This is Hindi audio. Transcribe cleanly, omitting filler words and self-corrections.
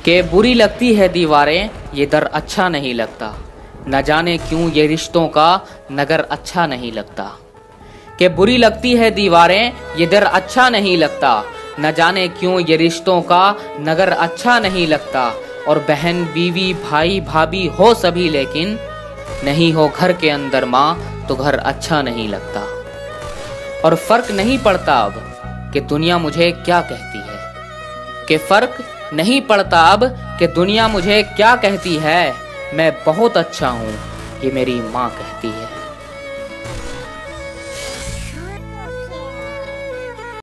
कि बुरी लगती है दीवारें ये दर अच्छा नहीं लगता, न जाने क्यों ये रिश्तों का नगर अच्छा नहीं लगता। कि बुरी लगती है दीवारें ये दर अच्छा नहीं लगता, न जाने क्यों ये रिश्तों का नगर अच्छा नहीं लगता। और बहन बीवी भाई भाभी हो सभी, लेकिन नहीं हो घर के अंदर माँ तो घर अच्छा नहीं लगता। और फर्क नहीं पड़ता अब कि दुनिया मुझे क्या कहती है, कि फर्क नहीं पड़ता अब कि दुनिया मुझे क्या कहती है। मैं बहुत अच्छा हूँ ये मेरी माँ कहती है।